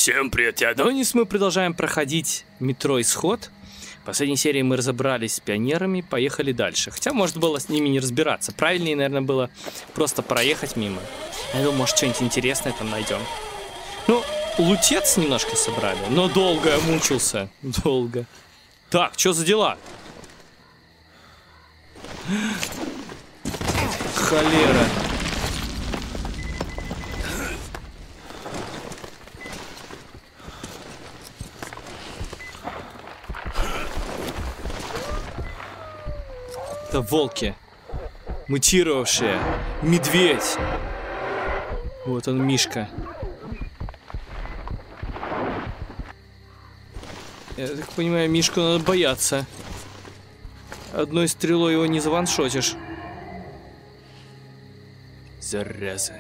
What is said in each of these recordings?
Всем привет, Адонис. Мы продолжаем проходить метро Исход. В последней серии мы разобрались с пионерами, поехали дальше. Хотя, может, было с ними не разбираться. Правильнее, наверное, было просто проехать мимо. Я думаю, может, что-нибудь интересное там найдем. Ну, лутец немножко собрали, но долго я мучился. Долго. Так, что за дела? Холера. Это волки, мутировавшие, медведь. Вот он, Мишка. Я так понимаю, Мишку надо бояться. Одной стрелой его не заваншотишь. Зараза.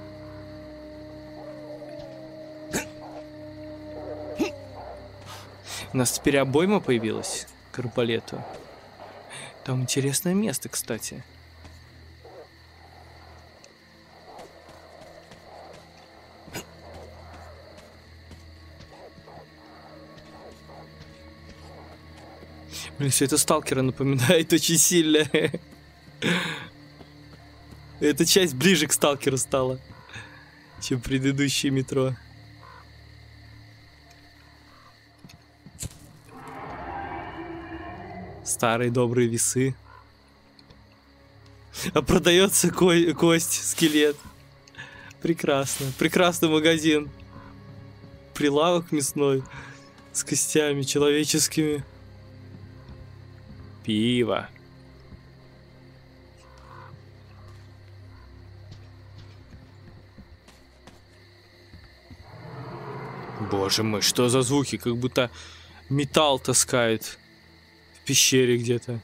У нас теперь обойма появилась к арбалету. Там интересное место, кстати. Блин, все это сталкера напоминает очень сильно. Эта часть ближе к сталкеру стала, чем предыдущее метро. Старые добрые весы. А продается кость, скелет. Прекрасно. Прекрасный магазин. Прилавок мясной. С костями человеческими. Пиво. Боже мой, что за звуки? Как будто металл таскает. В пещере где-то.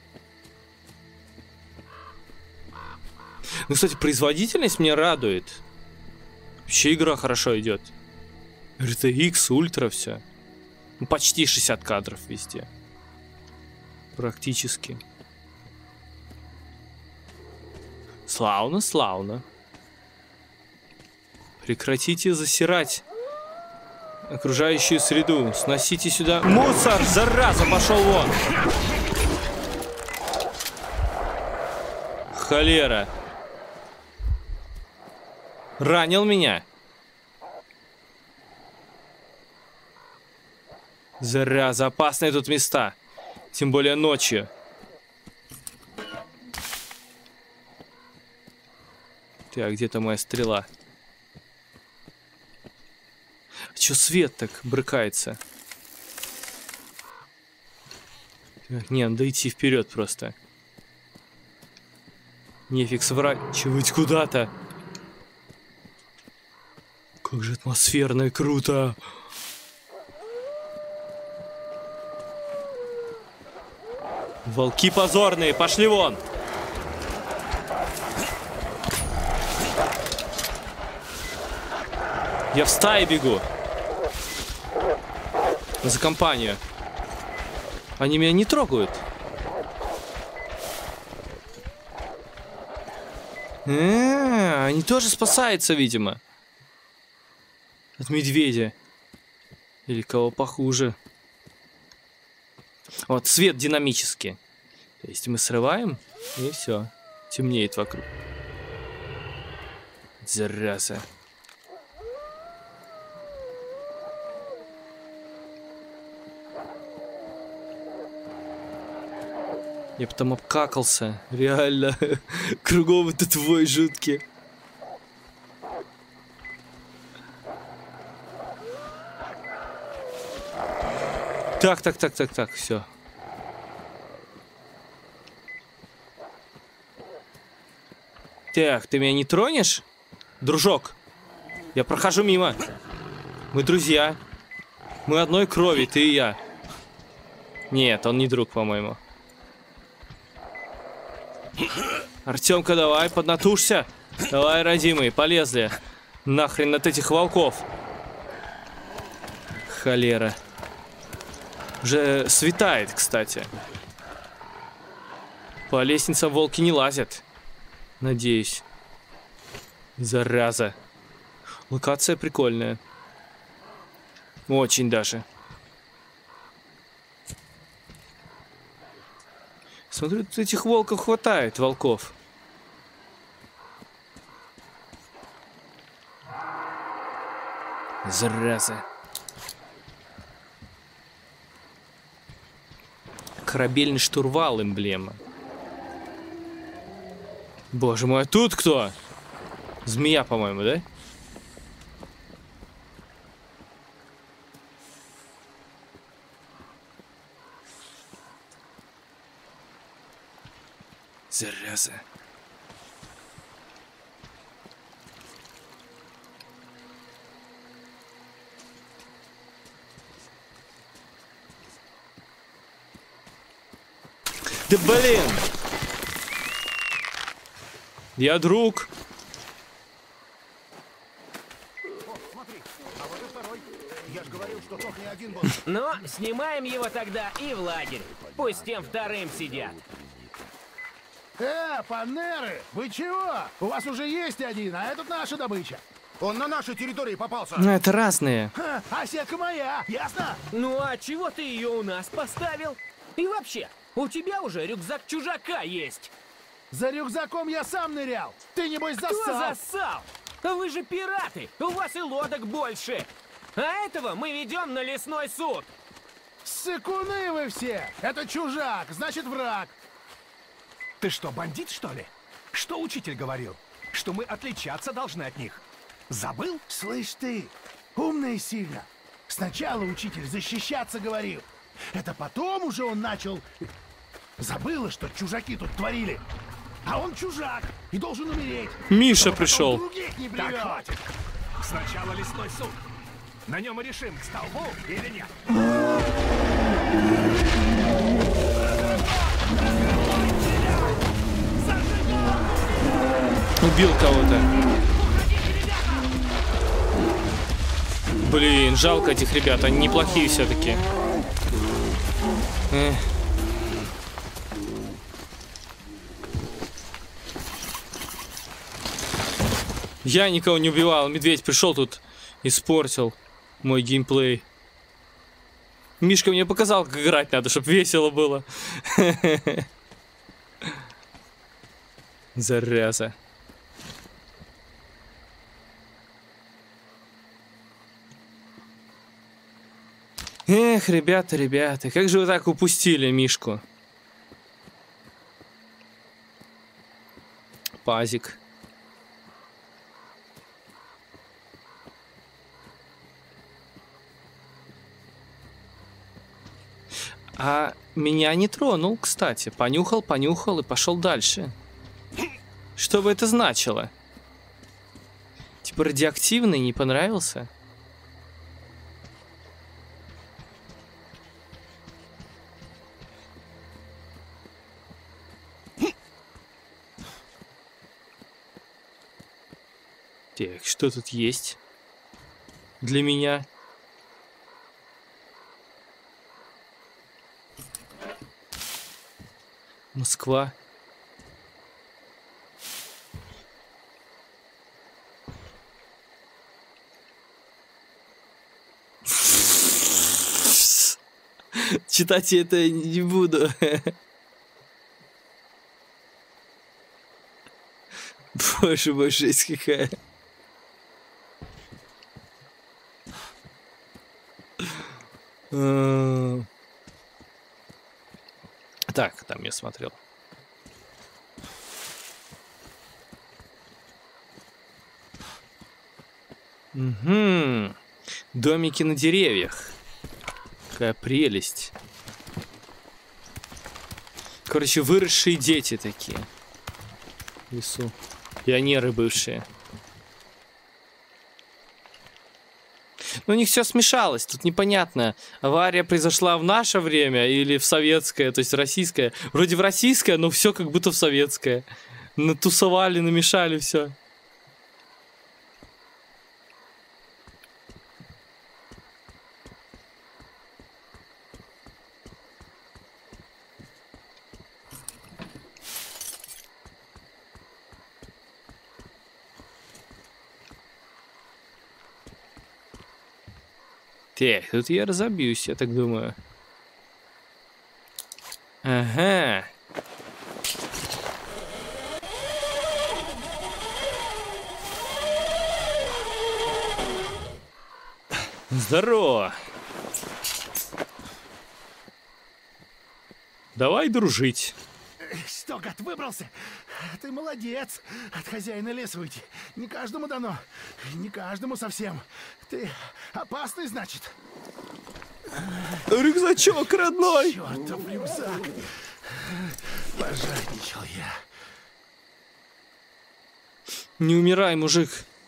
Ну, кстати, производительность меня радует. Вообще игра хорошо идет. RTX, ультра, все. Ну, почти 60 кадров везде. Практически. Славно, славно. Прекратите засирать окружающую среду. Сносите сюда мусор, зараза, пошел вон. Холера. Ранил меня. Зараза, опасные тут места. Тем более ночью. Так, где-то моя стрела. Чё свет так брыкается? Так, не, надо идти вперед просто. Нефиг сворачивать куда-то. Как же атмосферно и круто. Волки позорные, пошли вон. Я в стае бегу. За компанию. Они меня не трогают. Они тоже спасаются, видимо. От медведя. Или кого похуже. Вот, свет динамический. То есть мы срываем, и все. Темнеет вокруг. Зараза. Я потом обкакался. Реально. Кругом это твой жуткий. Так, все. Так, ты меня не тронешь? Дружок, я прохожу мимо. Мы друзья. Мы одной крови, ты и я. Нет, он не друг, по-моему. Артемка, давай, поднатужься. Давай, родимый, полезли. Нахрен от этих волков. Холера. Уже светает, кстати. По лестницам волки не лазят. Надеюсь. Зараза. Локация прикольная. Очень даже. Смотрю, тут этих волков хватает, волков. Зараза. Корабельный штурвал эмблема. Боже мой, а тут кто? Змея, по-моему, да? Зараза. Да блин! Я друг. О, смотри, а вот и второй. Я ж говорил, что тот не один был. Ну, снимаем его тогда и в лагерь. Пусть с тем вторым сидят. Панеры, вы чего? У вас уже есть один, а этот наша добыча. Он на нашей территории попался. Ну, это разные. А сетка моя, ясно? Ну а чего ты ее у нас поставил? И вообще, у тебя уже рюкзак чужака есть. За рюкзаком я сам нырял. Ты, небось, Кто зассал. зассал? Вы же пираты, у вас и лодок больше. А этого мы ведем на лесной суд. Сыкуны вы все. Это чужак, значит враг. Ты что, бандит, что ли? Что учитель говорил? Что мы отличаться должны от них. Забыл? Слышь ты, умный сильно. Сначала учитель защищаться говорил. Это потом уже он начал... Забыла, что чужаки тут творили. А он чужак и должен умереть. Миша чтобы пришел. потом других не Так, плевал. хватит. Сначала лесной суд. На нем и решим, к столбу или нет. Убил кого-то. Блин, жалко этих ребят, они неплохие все-таки. Я никого не убивал, медведь пришел тут, испортил мой геймплей. Мишка мне показал, как играть надо, чтобы весело было. Зараза. Эх, ребята, ребята, как же вы так упустили Мишку? Пазик. А меня не тронул, кстати. Понюхал, понюхал и пошел дальше. Что бы это значило? Типа радиоактивный, не понравился? Так, что тут есть для меня? Москва. Читать я это не буду. Боже мой, жесть какая. Так, там я смотрел. Угу. Домики на деревьях. Какая прелесть. Короче, выросшие дети такие. В лесу. Пионеры бывшие. Но у них все смешалось, тут непонятно, авария произошла в наше время или в советское, то есть российское. Вроде в российское, но все как будто в советское. Натусовали, намешали все. Так, тут я разобьюсь, я так думаю. Ага. Здорово. Давай дружить. Что, гад, выбрался? Ты молодец. От хозяина леса уйти. Не каждому дано. Не каждому совсем. Ты опасный, значит? Рюкзачок родной. Чёртов рюкзак. Пожадничал я. Не умирай, мужик.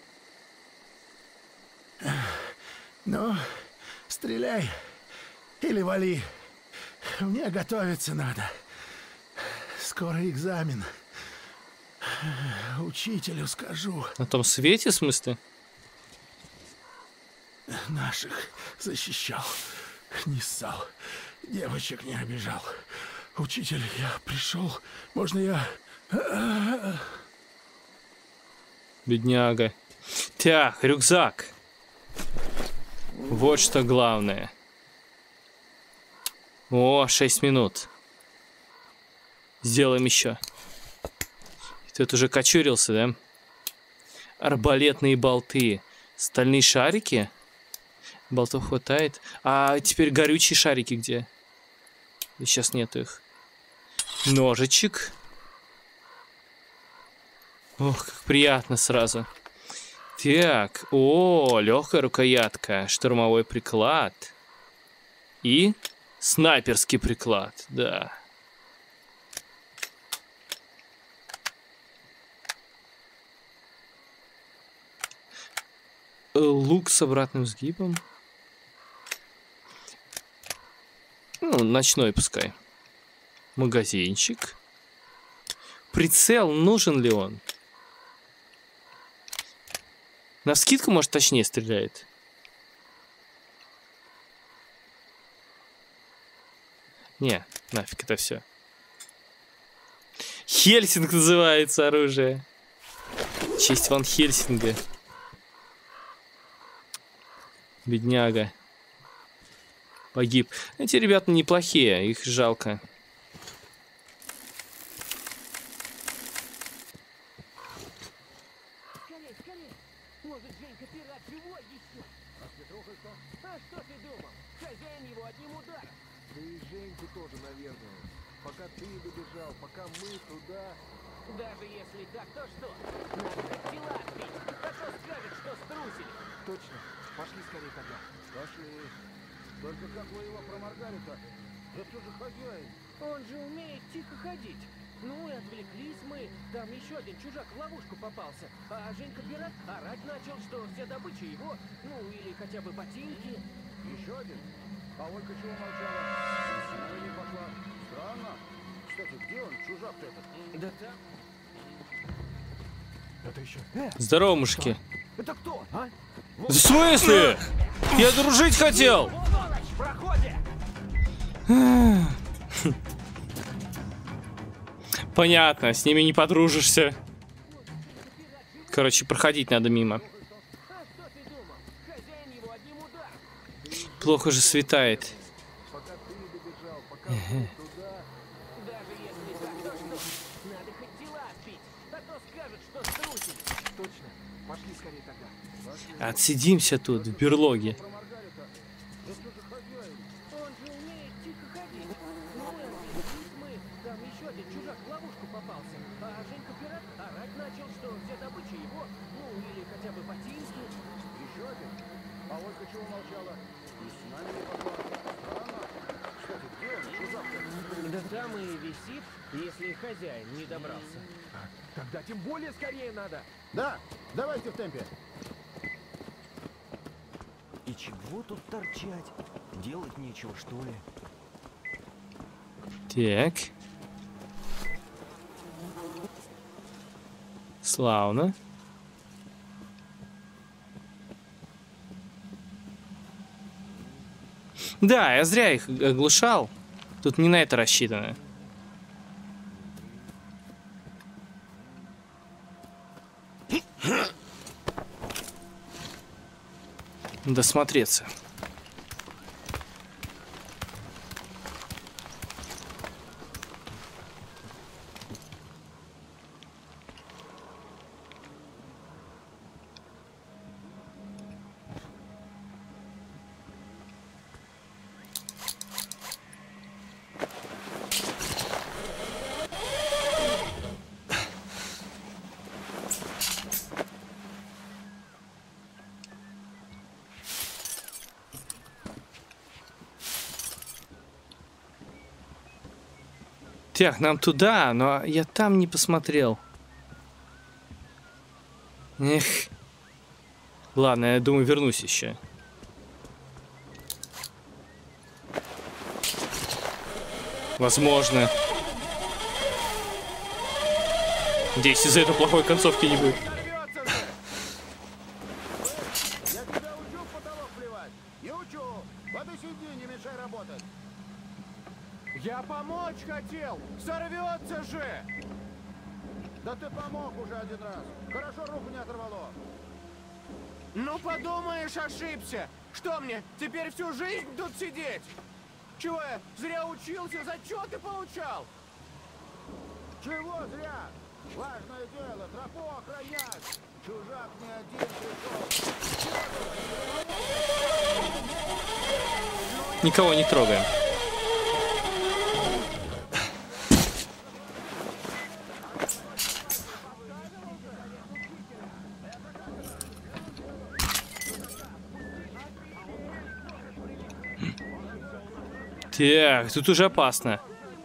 Ну, стреляй или вали. Мне готовиться надо. Скоро экзамен. Учителю скажу. На том свете, в смысле? Наших защищал. Не ссал. Девочек не обижал. Учитель, я пришел. Можно я... Бедняга. Так, рюкзак. Вот что главное. О, 6 минут. Сделаем еще. Тут уже кочурился, да? Арбалетные болты. Стальные шарики. Болтов хватает. А теперь горючие шарики где? И сейчас нету их. Ножичек. Ох, как приятно сразу. Так, о, легкая рукоятка, штурмовой приклад и снайперский приклад, да. Лук с обратным сгибом. Ну, ночной пускай. Магазинчик. Прицел, нужен ли он? Навскидку, может, точнее стреляет. Не, нафиг это все. Хельсинг называется оружие. В честь Ван Хельсинга. Бедняга. Погиб. Эти ребята неплохие, их жалко. Даже если так, то что? Надо хоть тела отбить, а то скажет, что струсили. Точно. Пошли скорее тогда. Пошли. Только как вы его проморгали-то? Это же хозяин. Он же умеет тихо ходить. Ну и отвлеклись мы. Там еще один чужак в ловушку попался. А Женька-пират орать начал, что вся добыча его. Ну или хотя бы ботинки. Еще один? А Ольга чего молчала? И с нами не пошла. Странно. Кстати, где он, чужак-то этот? Да там. Это еще... Здорово, мужики. Это кто, а? В смысле? Я дружить хотел. Сволочь, в проходе! Понятно, с ними не подружишься. Короче, проходить надо мимо. А что ты думал? Хозяин его одним ударом. Плохо же светает. Пока ты добежал, пока мы туда... Даже если так, то что? Надо хоть дела отбить, а то скажет, что струсили. Точно. Пошли скорее тогда. Отсидимся тут, в берлоге. Проморгали-то? Это же хозяин. Он же умеет тихо ходить. Ну и отвлеклись мы. Там еще один чужак в ловушку попался. А Женька-пират орать начал, что вся добыча его. Ну или хотя бы ботинки. Еще один? А Ольга чего молчала? И с нами не пошла. Странно. Кстати, где он, чужак-то? Да там и висит, если хозяин не добрался. Тогда тем более скорее надо. Да, давайте в темпе. И чего тут торчать? Делать нечего, что ли? Так. Славно. Да, я зря их оглушал. Тут не на это рассчитано. Досмотреться. Так, нам туда, но я там не посмотрел. Эх. Ладно, я думаю, вернусь еще. Возможно. Надеюсь, из-за этого плохой концовки не будет. Я тебя учу в потолок плевать? Не учу. Вот и сиди, не мешай работать. Я помочь хотел! Сорвется же! Да ты помог уже один раз. Хорошо руку не оторвало. Ну подумаешь, ошибся! Что мне, теперь всю жизнь тут сидеть? Чего я зря учился, зачеты получал? Чего зря? Важное дело, тропу охранять. Чужак не один пришел. Никого не трогаем. Так, тут уже опасно.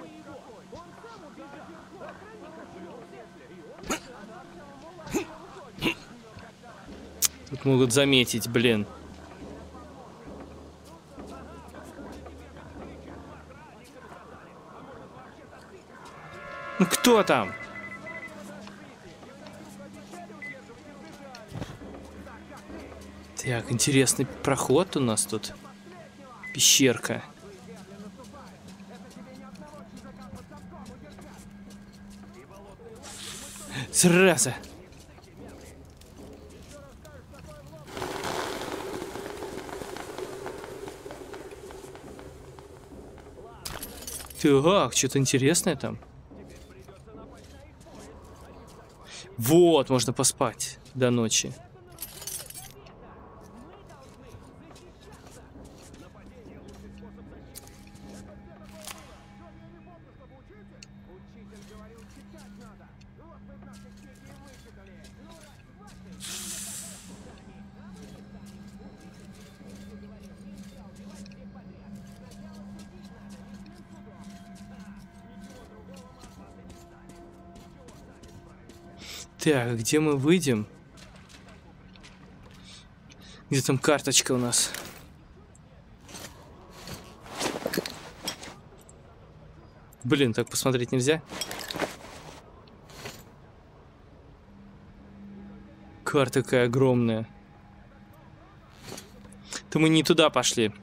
Тут могут заметить, блин. Ну кто там? Так, интересный проход у нас тут. Пещерка. Зараза. Так, что-то интересное там. Вот, можно поспать до ночи. Так, где мы выйдем? Где там карточка у нас? Блин, так посмотреть нельзя? Карта такая огромная. То мы не туда пошли.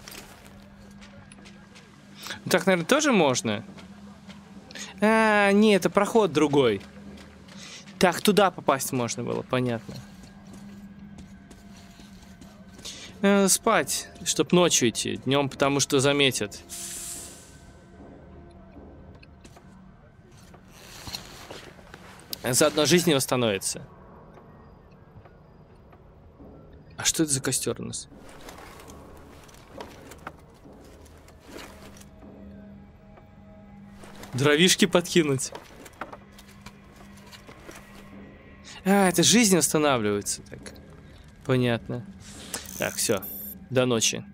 Так, наверное, тоже можно? А, нет, это проход другой. Так, туда попасть можно было, понятно. Спать, чтоб ночью идти. Днем, потому что заметят. Заодно жизнь не восстановится. А что это за костер у нас? Дровишки подкинуть. А, это жизнь восстанавливается. Так. Понятно. Так, все. До ночи.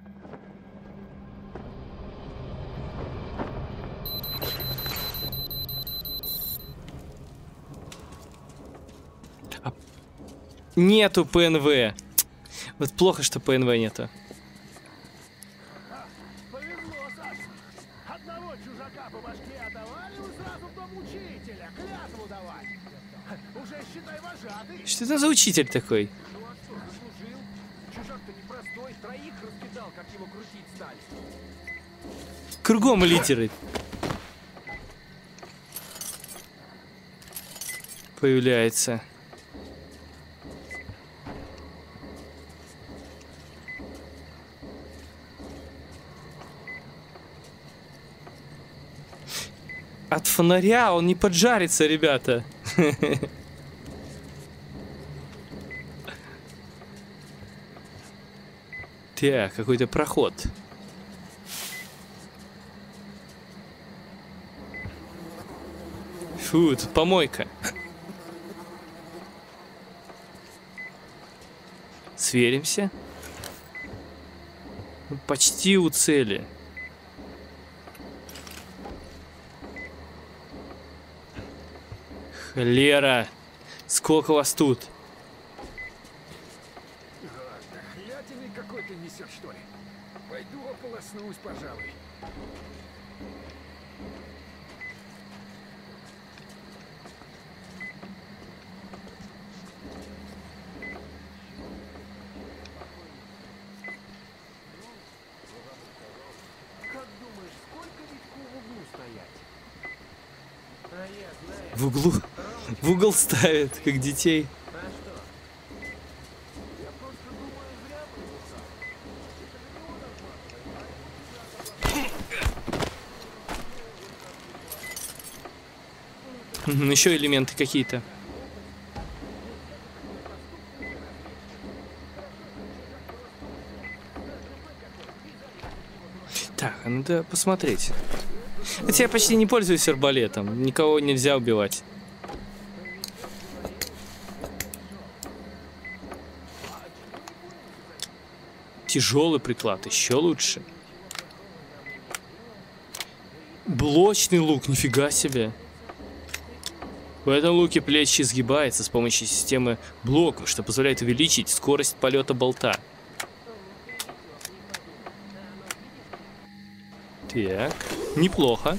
Нету ПНВ. Вот плохо, что ПНВ нету. Повезло, Саша. Одного чужака по башке отоварил и сразу в дом учителя. Клятву давать. Уже, считай, вожатый. Что это за учитель такой? Ну а что, заслужил? Чужак-то непростой, троих раскидал, как его крутить стали. Кругом литеры. Появляется. От фонаря он не поджарится, ребята. Так, какой-то проход. Фу, тут помойка. Сверимся. Мы почти у цели. Холера! Сколько вас тут? Дохлятиной какой-то несет, что ли? Пойду ополоснусь, пожалуй. Как думаешь, сколько Витьку в углу стоять? А я знаю. В углу. В угол ставят, как детей. А что? Я просто думаю, зря бросал. Еще элементы какие-то. Так, а надо посмотреть. Хотя я почти не пользуюсь арбалетом. Никого нельзя убивать. Тяжелый приклад, еще лучше. Блочный лук, нифига себе. В этом луке плечи изгибается с помощью системы блоков, что позволяет увеличить скорость полета болта. Так, неплохо.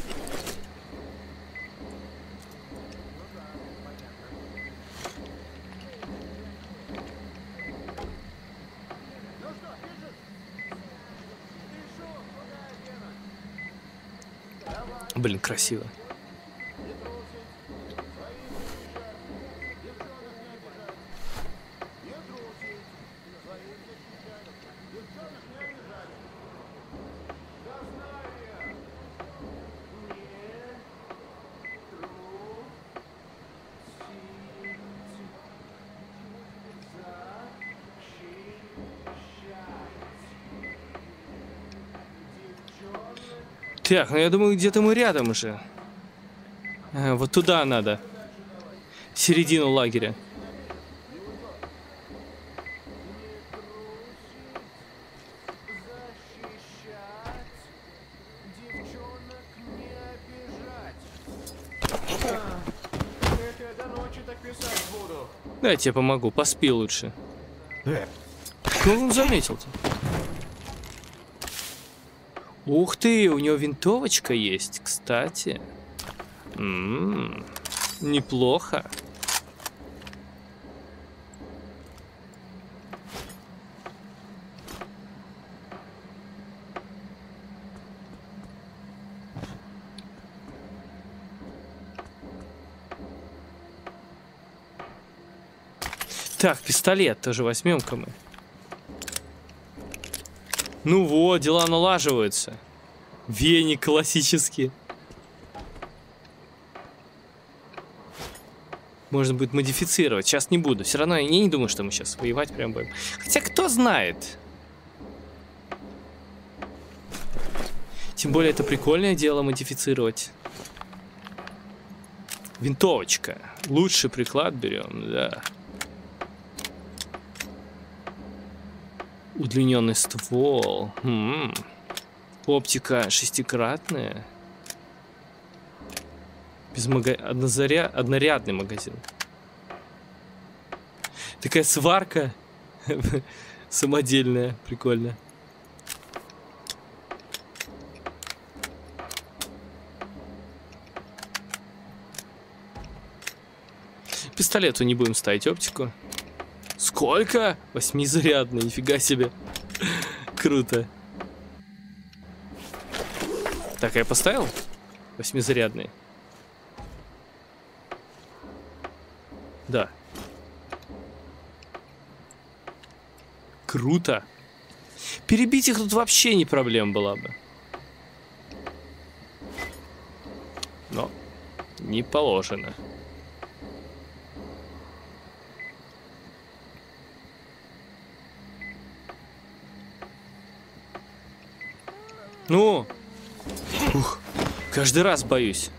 Блин, красиво. Так, ну я думаю, где-то мы рядом уже. Вот туда надо. Середину лагеря. Да, я тебе помогу, поспи лучше. Что он заметил-то? Ух ты, у него винтовочка есть, кстати. Неплохо. Так, пистолет тоже возьмем-ка мы. Ну вот, дела налаживаются. Веник классический. Можно будет модифицировать. Сейчас не буду. Все равно я не думаю, что мы сейчас воевать прям будем. Хотя кто знает. Тем более это прикольное дело модифицировать. Винтовочка. Лучший приклад берем, да. Удлиненный ствол. Оптика шестикратная. Однорядный магазин. Такая сварка самодельная. Прикольно. Пистолету не будем ставить оптику. Сколько? 8-зарядный, нифига себе. Круто. Так, я поставил? 8-зарядный. Да. Круто. Перебить их тут вообще не проблема была бы. Но не положено. Ну, каждый раз боюсь.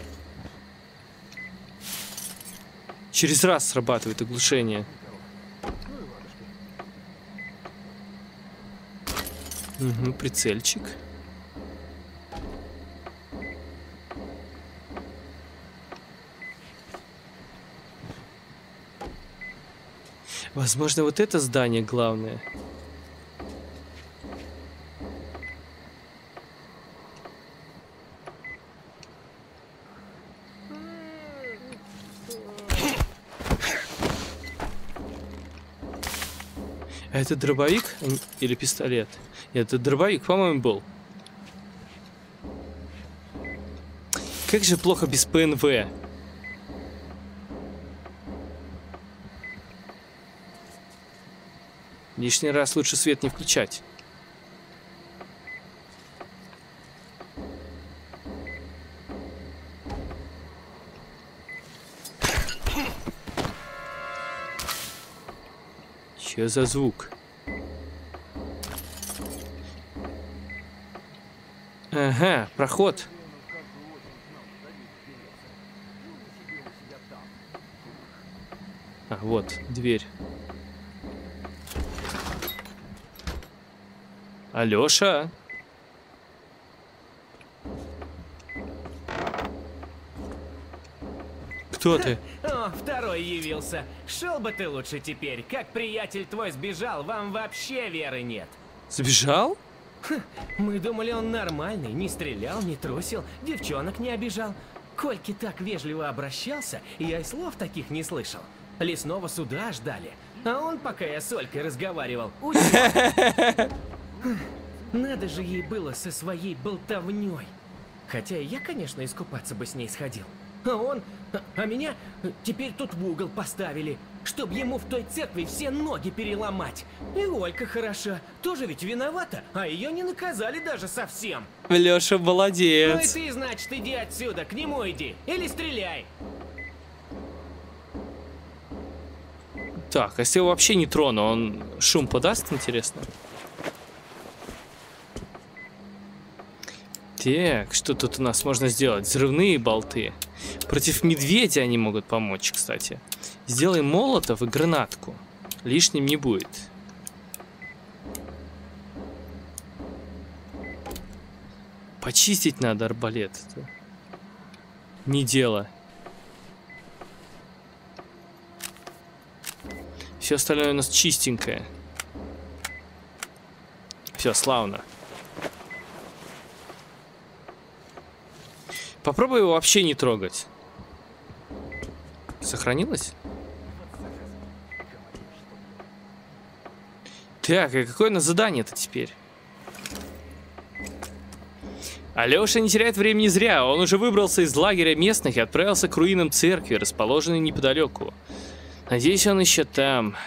Через раз срабатывает оглушение. Угу, прицельчик. Возможно, вот это здание главное. А это дробовик или пистолет? Нет, это дробовик, по-моему, был. Как же плохо без ПНВ. Лишний раз лучше свет не включать. Че за звук? Ага, проход. А, вот, дверь. Алёша? Кто ты? О, второй явился. Шел бы ты лучше теперь. Как приятель твой сбежал, вам вообще веры нет. Сбежал? Мы думали, он нормальный, не стрелял, не трусил, девчонок не обижал. Кольки так вежливо обращался, я и слов таких не слышал. Лесного суда ждали, а он, пока я с Олькой разговаривал, утек. Надо же ей было со своей болтовней. Хотя я, конечно, искупаться бы с ней сходил. А он... А меня теперь тут в угол поставили, чтоб ему в той церкви все ноги переломать. И Олька хороша, тоже ведь виновата, а ее не наказали даже совсем. Лёша молодец. Ну и ты, значит, иди отсюда, к нему иди, или стреляй. Так, а если его вообще не трону, он шум подаст, интересно? Так, что тут у нас можно сделать? Взрывные болты. Против медведя они могут помочь, кстати. Сделаем молотов и гранатку. Лишним не будет. Почистить надо арбалет. Не дело. Все остальное у нас чистенькое. Все, славно. Попробуй его вообще не трогать. Сохранилось? Так, и какое у нас задание-то теперь? Алёша не теряет времени зря. Он уже выбрался из лагеря местных и отправился к руинам церкви, расположенной неподалеку. Надеюсь, он еще там.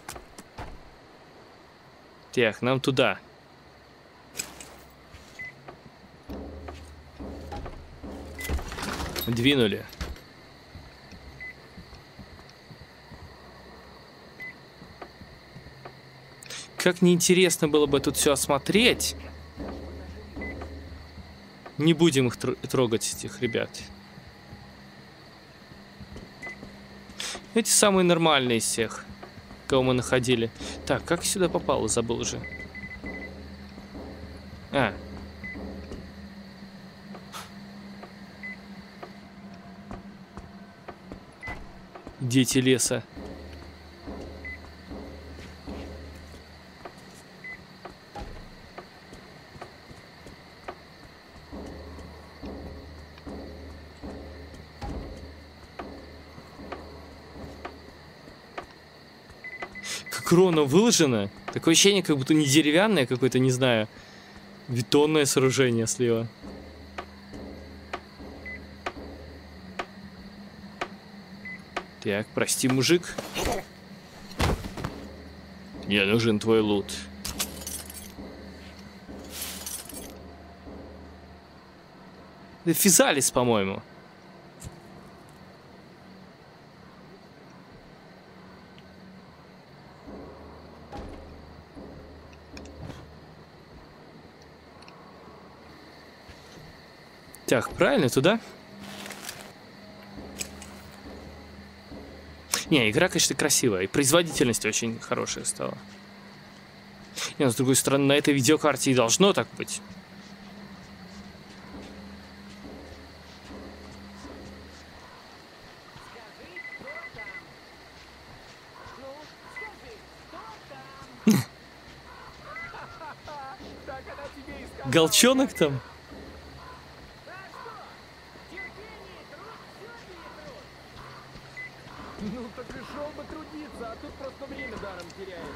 Так, нам туда. Двинули. Как неинтересно было бы тут все осмотреть. Не будем их трогать, этих ребят. Эти самые нормальные из всех, кого мы находили. Так, как сюда попало, забыл уже. А. Дети леса. Как ровно выложено. Такое ощущение, как будто не деревянное какое-то, не знаю, бетонное сооружение слева. Так, прости, мужик. Мне нужен твой лут. Это Физалис, по-моему. Так, правильно, туда? Не, игра, конечно, красивая. И производительность очень хорошая стала. Не, но с другой стороны, на этой видеокарте и должно так быть. Ну, скажи. Голчонок там? Ну так и шел бы трудиться, а тут просто время даром теряешь.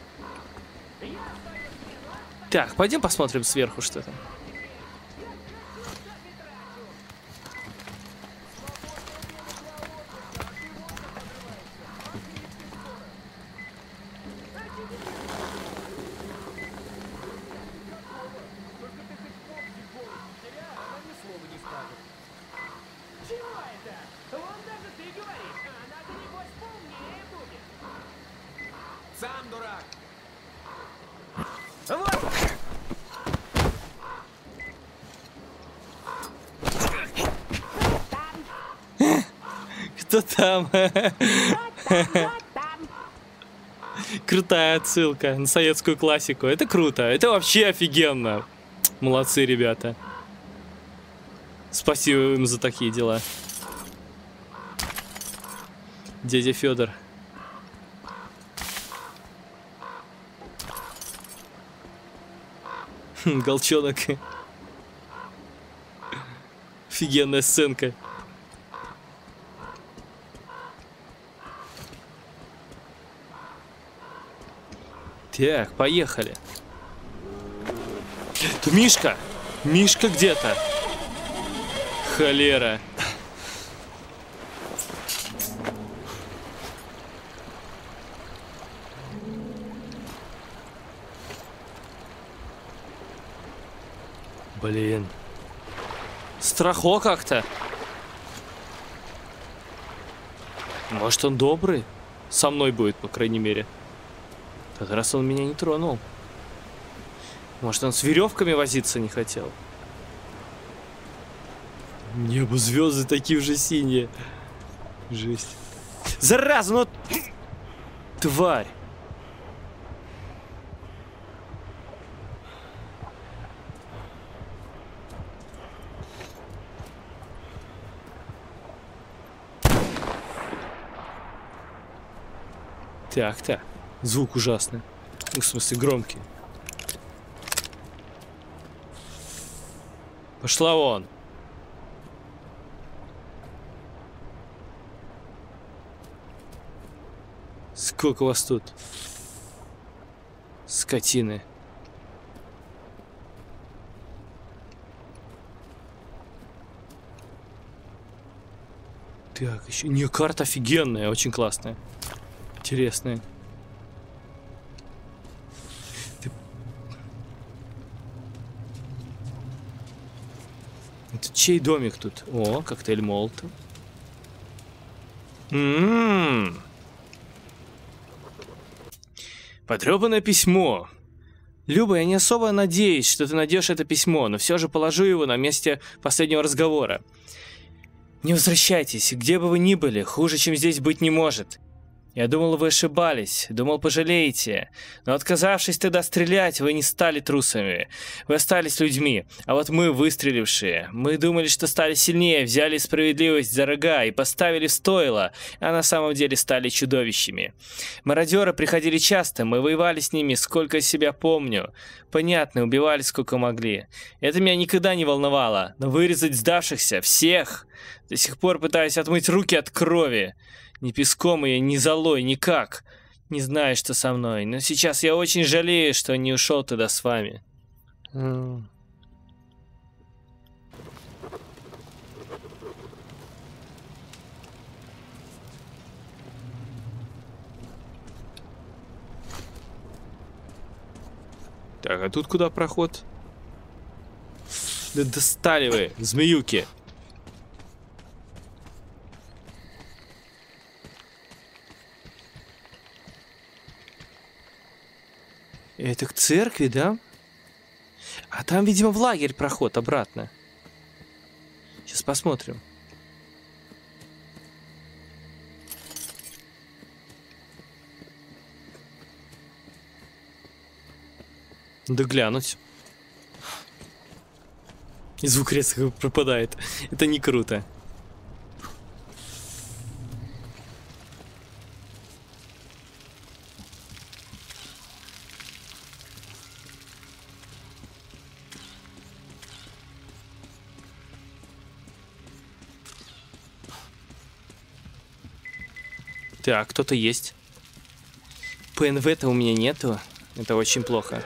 Так, пойдем посмотрим сверху, что там. Чего это? Вон даже ты говоришь, а она-то небось поумнее будет. Сам дурак. Кто там? Крутая отсылка на советскую классику. Это круто. Это вообще офигенно. Молодцы, ребята. Спасибо им за такие дела. Дядя Федор. Голчонок. Офигенная сценка. Так, поехали. Это Мишка! Мишка где-то. Холера. Блин. Страхо как-то. Может, он добрый? Со мной будет, по крайней мере. В этот раз он меня не тронул. Может, он с веревками возиться не хотел? Небо, звезды такие уже синие. Жесть. Зараза, ну... Тварь. Так. Звук ужасный. Ну, в смысле, громкий. Пошла вон. Сколько вас тут? Скотины. Так, еще... Не, карта офигенная, очень классная. Интересная. Это чей домик тут? О, коктейль Молотов. Потрёпанное письмо. Люба, я не особо надеюсь, что ты найдешь это письмо, но все же положу его на месте последнего разговора. Не возвращайтесь, где бы вы ни были, хуже, чем здесь быть не может. Я думал, вы ошибались, думал, пожалеете. Но отказавшись тогда стрелять, вы не стали трусами. Вы остались людьми. А вот мы, выстрелившие, мы думали, что стали сильнее, взяли справедливость за рога и поставили в стойло, а на самом деле стали чудовищами. Мародеры приходили часто, мы воевали с ними, сколько себя помню. Понятно, убивали сколько могли. Это меня никогда не волновало, но вырезать сдавшихся, всех, до сих пор пытаюсь отмыть руки от крови. Ни песком ее, ни золой, никак. Не знаю, что со мной. Но сейчас я очень жалею, что не ушел туда с вами. Так, а тут куда проход? Да достали вы, змеюки. Это к церкви, да? А там, видимо, в лагерь проход обратно. Сейчас посмотрим. Да глянуть. И звук резко пропадает. Это не круто. Так, кто-то есть. ПНВ-то у меня нету. Это очень плохо.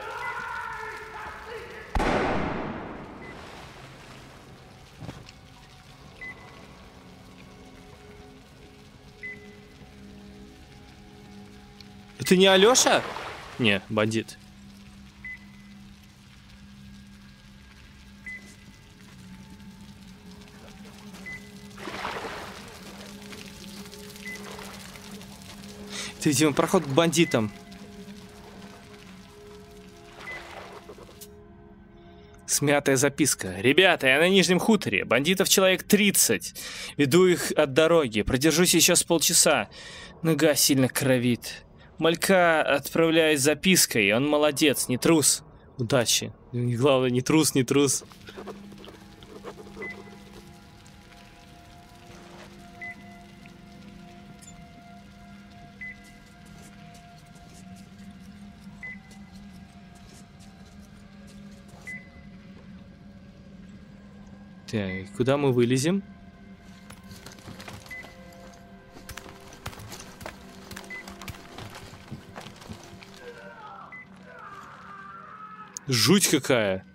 Это не Алёша? Не, бандит. Это, видимо, проход к бандитам. Смятая записка. Ребята, я на Нижнем хуторе. Бандитов человек 30. Веду их от дороги. Продержусь еще с полчаса. Нога сильно кровит. Малька отправляюсь с запиской. Он молодец, не трус. Удачи. Главное, не трус, не трус. Так, куда мы вылезем? Жуть какая.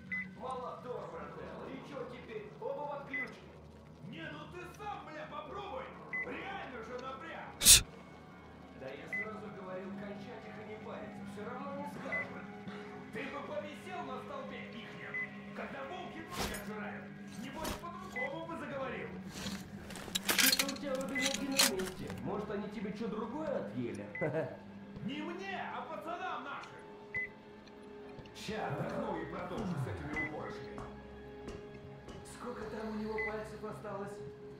Может, они тебе что другое отъели? Не мне, а пацанам нашим! Ща отдохну и продолжу с этими уборочками. Сколько там у него пальцев осталось?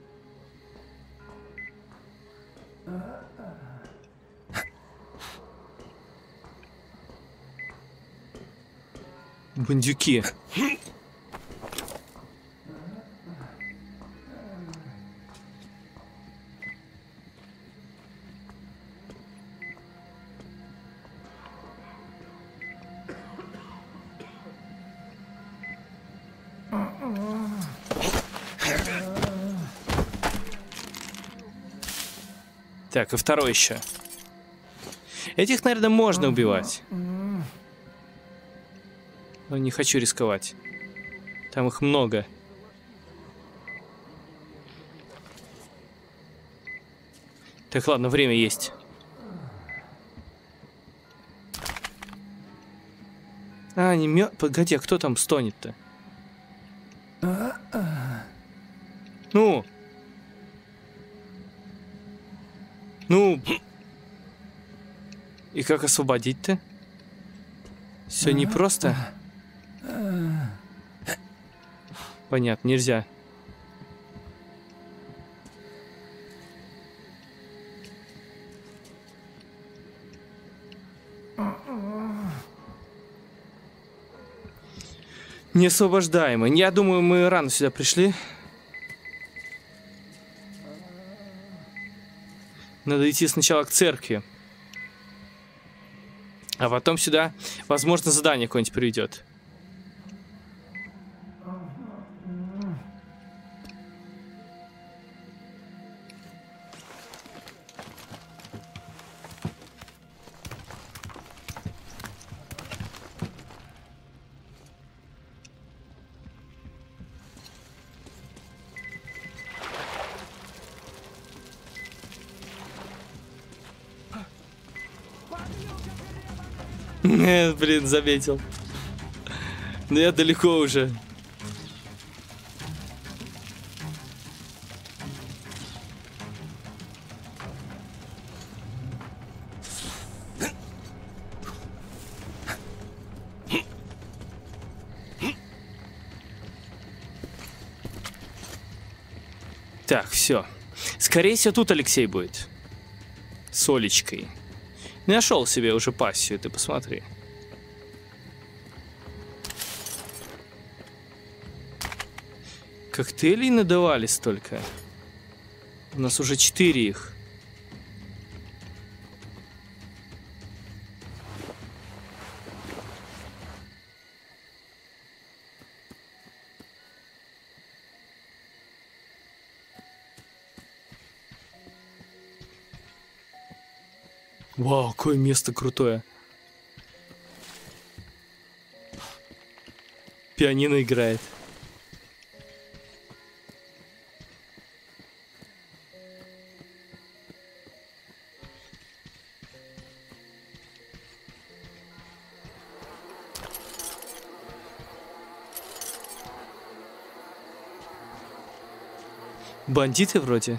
Бандюки. Так, и второй еще. Этих, наверное, можно убивать. Но не хочу рисковать. Там их много. Так, ладно, время есть. А, не мё... Погоди, а кто там стонет-то? Ну? Ну? И как освободить-то? Все непросто. Понятно, нельзя. Неосвобождаемый. Я думаю, мы рано сюда пришли. Надо идти сначала к церкви. А потом сюда, возможно, задание какое-нибудь приведет. Блин, заметил. Но я далеко уже. Так, все. Скорее всего, тут Алексей будет. С Олечкой. Нашел себе уже пассию, ты посмотри. Коктейлей надавали столько. У нас уже 4 их. Вау, какое место крутое. Пианино играет. Бандиты вроде.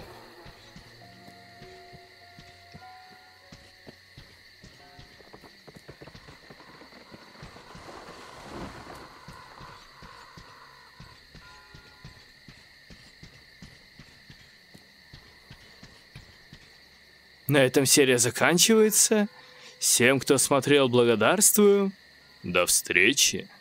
На этом серия заканчивается. Всем, кто смотрел, благодарствую. До встречи.